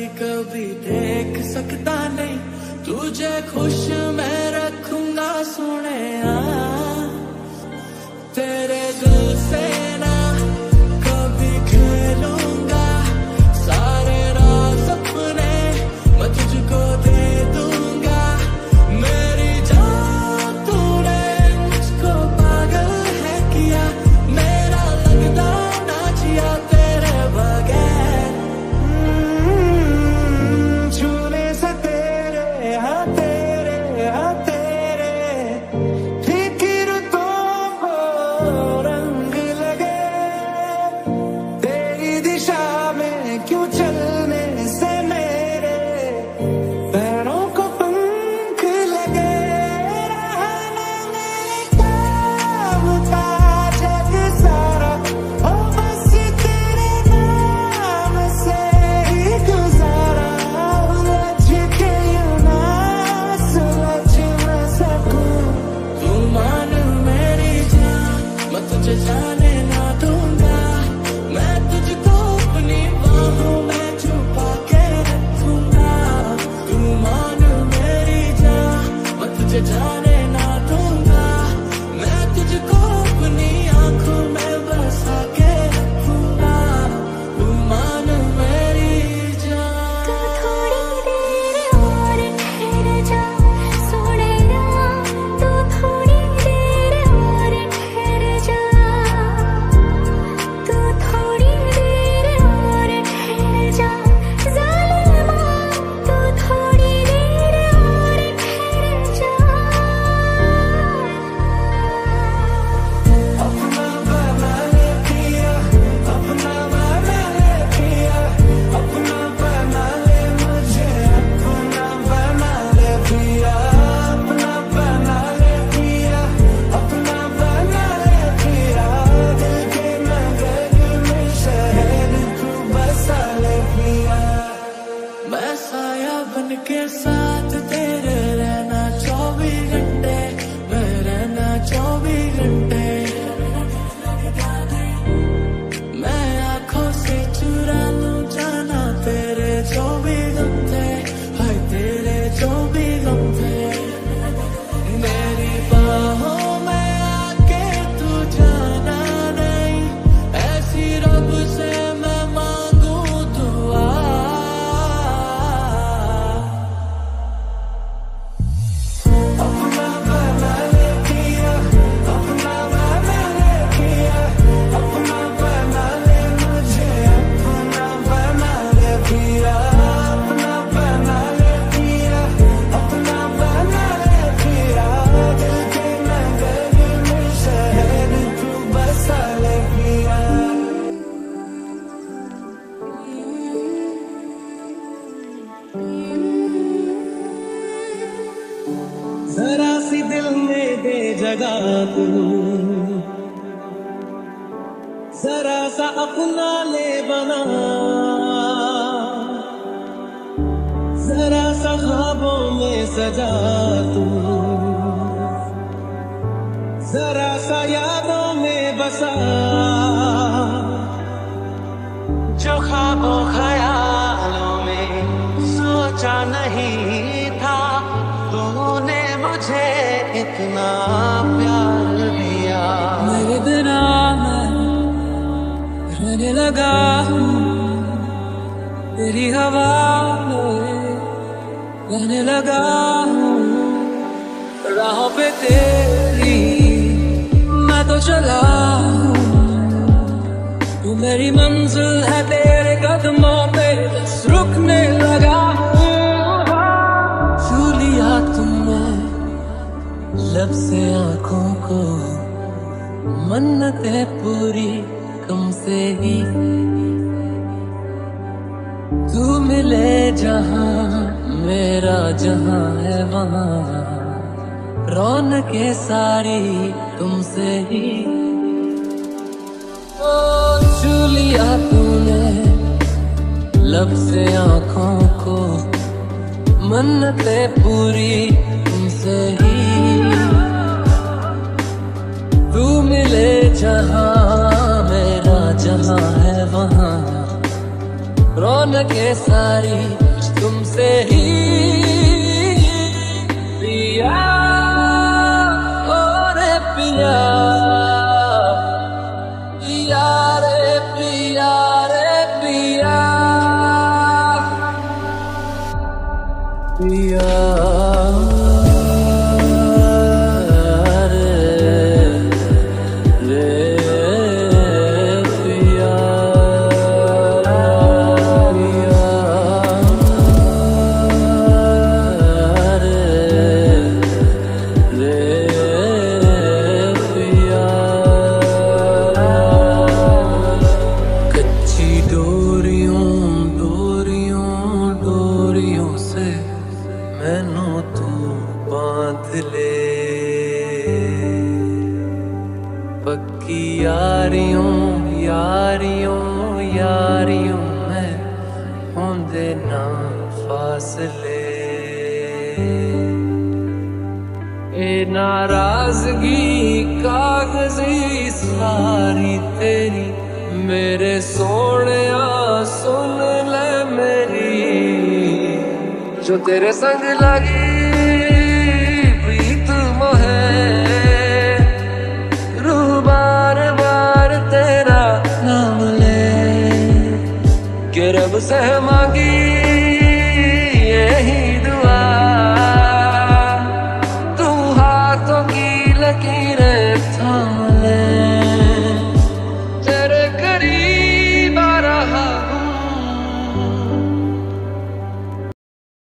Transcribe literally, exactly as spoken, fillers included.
कभी देख सकता नहीं, तुझे खुश मैं रखूंगा सोने। तेरे दिल से ना कभी खेलूंगा, सारे राज अपने मैं तुझको दे दूंगा। मेरी जान तूने मुझको पागल है किया, मेरा लगता ना जिया तेरे बगैर। छूने से तेरे हाँ तेरे हाँ तेरे फिक्र तो रंग लगे, तेरी दिशा में क्यों चलने से मेरे पैरों को पंख लगे। रहना मेरे काम का जग सारा, ओ बस तेरे नाम से ही गुजारा। उलझ के यूं ना सुलझ न सकूं, तू मान मेरी जान मैं तुझे जाने ना दूंगा। मैं तुझको अपनी बाहों में छुपा के रखूंगा। तू मान मेरी जान मैं तुझे जाने ना दूंगा। मैं तुझको अपनी आंखों में बसा के रखूंगा। तू मान मेरी जान। तू थोड़ी देर और ठहर जा सोनेरा, तू थोड़ी देर और ठहर जा, तू थोड़ी देर और ठहर जा ज़ालिमा, तू थोड़ी देर और ठहर जा। अपना बना ले पिया, अपना बना ले पिया, अपना बना ले मुझे, अपना बना ले पिया, अपना बना ले पिया, अपना बना ले पिया। दिल के नगर में शहर तू बसा ले पिया। मैं साया बन के साथ तेरे रहना चौबीस घंटे, मैं रहना चौबीस घंटे। मैं आंखों से चुरा लूं जाना तेरे चौबीस घंटे, हाय तेरे चौबीस घंटे। मेरी बाहों में आके तू जाना नहीं, ऐसी रब से मैं मांगू दुआ। अपना बना ले पिया, अपना बना ले पिया, अपना बना ले मुझे, अपना बना ले पिया, अपना बना ले पिया, अपना बना ले पिया। दिल के नगर में शहर तू बसा ले पिया। जरा सी दिल में दे जगह तू, जरा सा अपना ले बना, जरा सा ख्वाबों में सजा तू, जरा सा यादों में बसा। जो ख्वाबों ख्यालों में सोचा नहीं था, तूने मुझे इतना प्यार दिया। मेरे बिना मैं रहने लगा हूँ, तेरी हवा में रहने लगा हूँ। राहों पे तेरी मैं तो चला हूँ, तू मेरी मंजिल है तेरे कदमों पे बस रुकने लगा हूँ। छू लिया तुमने लब से आँखों को, मन्नतें पूरी तुमसे ही। तू मिले जहाँ मेरा जहाँ है वहाँ, रौनकें सारी तुमसे ही। ओ छू लिया तूने लब से आँखों को, मन्नतें पूरी तुमसे ही। तू मिले जहाँ मेरा जहाँ है वहाँ, रौनकें सारी तुमसे ही पिया, ओ रे पिया, पिया रे पिया रे पिया, पिया मैनू तू बांध ले, पक्की यारियों यारियों यारियों मैं होंदे ना फासले, ए नाराजगी कागजी सारी तेरी मेरे सोनिया सुन ले मेरी, जो तेरे संग लगी प्रीत मोहे, रूह बार बार तेरा नाम ले, कि रब से